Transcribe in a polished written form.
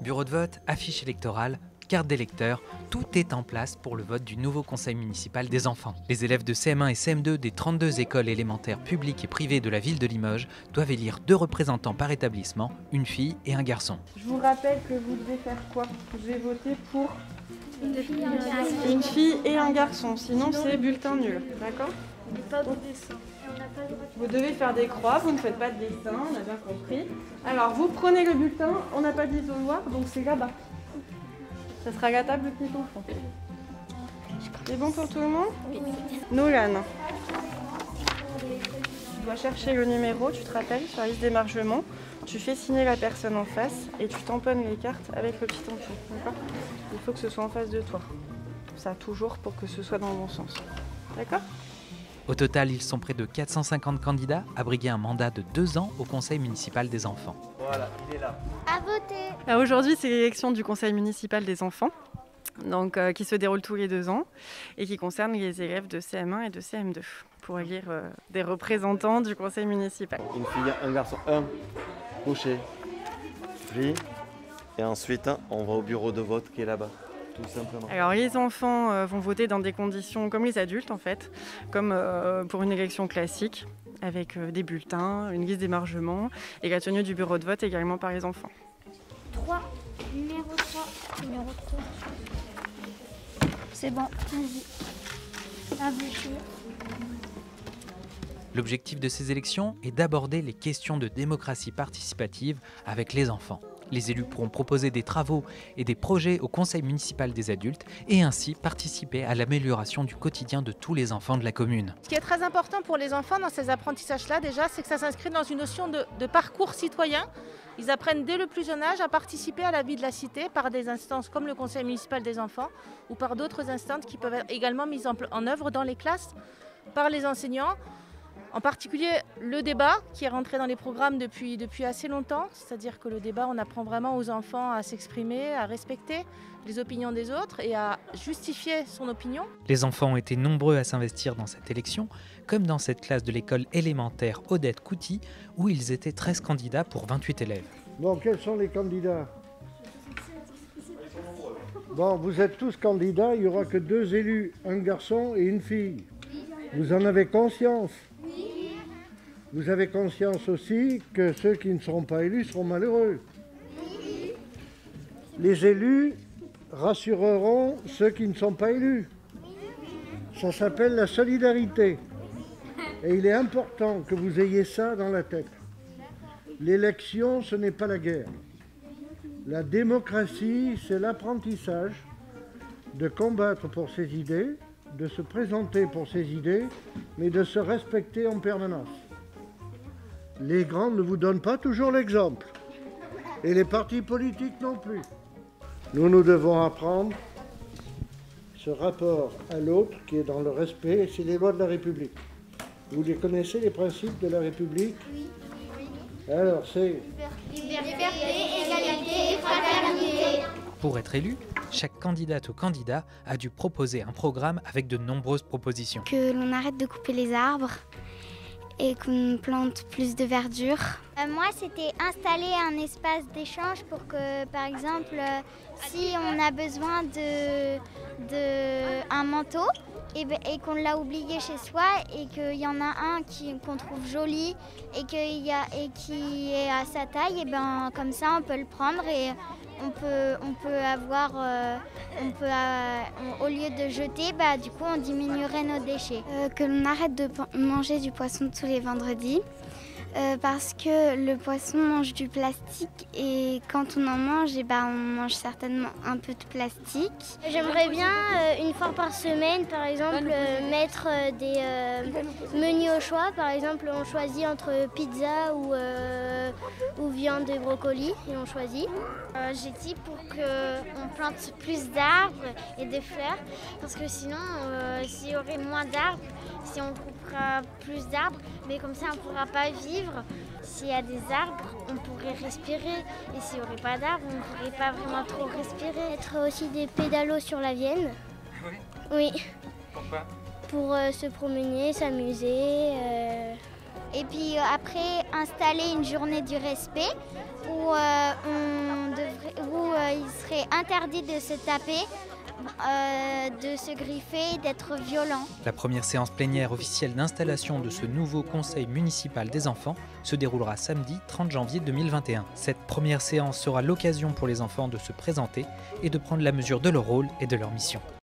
Bureau de vote, affiche électorale, carte d'électeur, tout est en place pour le vote du nouveau conseil municipal des enfants. Les élèves de CM1 et CM2 des 32 écoles élémentaires publiques et privées de la ville de Limoges doivent élire 2 représentants par établissement, une fille et un garçon. Je vous rappelle que vous devez faire quoi? Vous devez voter pour une fille et un garçon, sinon c'est bulletin nul, d'accord? Vous devez faire des croix, vous ne faites pas de dessin, on a bien compris. Alors vous prenez le bulletin, on n'a pas d'isoloir, donc c'est là-bas. Ça sera à la table des enfants. C'est bon pour tout le monde? Oui. Nolan. Tu dois chercher le numéro, tu te rappelles, sur la liste d'émargement. Tu fais signer la personne en face et tu tamponnes les cartes avec le petit tampon. D'accord? Il faut que ce soit en face de toi. Ça toujours pour que ce soit dans le bon sens. D'accord? Au total, ils sont près de 450 candidats à briguer un mandat de 2 ans au conseil municipal des enfants. Voilà, il est là. À voter. Aujourd'hui, c'est l'élection du conseil municipal des enfants, donc, qui se déroule tous les 2 ans et qui concerne les élèves de CM1 et de CM2 pour élire des représentants du conseil municipal. Une fille, un garçon, un couché, pris. Et ensuite, on va au bureau de vote qui est là-bas. Tout simplement. Alors les enfants vont voter dans des conditions comme les adultes en fait, comme pour une élection classique, avec des bulletins, une liste d'émargement et la tenue du bureau de vote également par les enfants. 3, numéro 3, numéro 3. C'est bon, vas-y. À voter. L'objectif de ces élections est d'aborder les questions de démocratie participative avec les enfants. Les élus pourront proposer des travaux et des projets au conseil municipal des adultes et ainsi participer à l'amélioration du quotidien de tous les enfants de la commune. Ce qui est très important pour les enfants dans ces apprentissages-là, déjà, c'est que ça s'inscrit dans une notion de parcours citoyen. Ils apprennent dès le plus jeune âge à participer à la vie de la cité par des instances comme le conseil municipal des enfants ou par d'autres instances qui peuvent être également mises en œuvre dans les classes par les enseignants. En particulier le débat qui est rentré dans les programmes depuis assez longtemps, c'est-à-dire que le débat, on apprend vraiment aux enfants à s'exprimer, à respecter les opinions des autres et à justifier son opinion. Les enfants ont été nombreux à s'investir dans cette élection, comme dans cette classe de l'école élémentaire Odette Couty, où ils étaient 13 candidats pour 28 élèves. Bon, quels sont les candidats? Bon, vous êtes tous candidats, il n'y aura que 2 élus, un garçon et une fille. Vous en avez conscience? Vous avez conscience aussi que ceux qui ne seront pas élus seront malheureux. Les élus rassureront ceux qui ne sont pas élus. Ça s'appelle la solidarité. Et il est important que vous ayez ça dans la tête. L'élection, ce n'est pas la guerre. La démocratie, c'est l'apprentissage de combattre pour ses idées, de se présenter pour ses idées, mais de se respecter en permanence. Les grands ne vous donnent pas toujours l'exemple, et les partis politiques non plus. Nous devons apprendre ce rapport à l'autre qui est dans le respect, et c'est les lois de la République. Vous les connaissez, les principes de la République? Oui. Alors, c'est... Liberté, égalité et fraternité. Pour être élu, chaque candidate ou candidat a dû proposer un programme avec de nombreuses propositions. Que l'on arrête de couper les arbres et qu'on plante plus de verdure. Moi, c'était installer un espace d'échange pour que, par exemple, si on a besoin d'un manteau et qu'on l'a oublié chez soi et qu'il y en a un qu'on trouve joli et qui est à sa taille, et ben comme ça on peut le prendre et on peut avoir, au lieu de jeter, du coup on diminuerait nos déchets. Que l'on arrête de manger du poisson tous les vendredis. Parce que le poisson mange du plastique et quand on en mange, on mange certainement un peu de plastique. J'aimerais bien, une fois par semaine, par exemple, mettre des menus au choix. Par exemple, on choisit entre pizza ou viande et brocoli et on choisit. J'ai dit pour qu'on plante plus d'arbres et de fleurs parce que sinon, s'il y aurait moins d'arbres, si on coupera plus d'arbres, mais comme ça on ne pourra pas vivre. S'il y a des arbres, on pourrait respirer. Et s'il n'y aurait pas d'arbres, on ne pourrait pas vraiment trop respirer. Mettre aussi des pédalos sur la Vienne. Oui. Pourquoi? Pour se promener, s'amuser. Et puis après, installer une journée du respect où serait interdit de se taper, de se griffer, d'être violent. La première séance plénière officielle d'installation de ce nouveau conseil municipal des enfants se déroulera samedi 30 janvier 2021. Cette première séance sera l'occasion pour les enfants de se présenter et de prendre la mesure de leur rôle et de leur mission.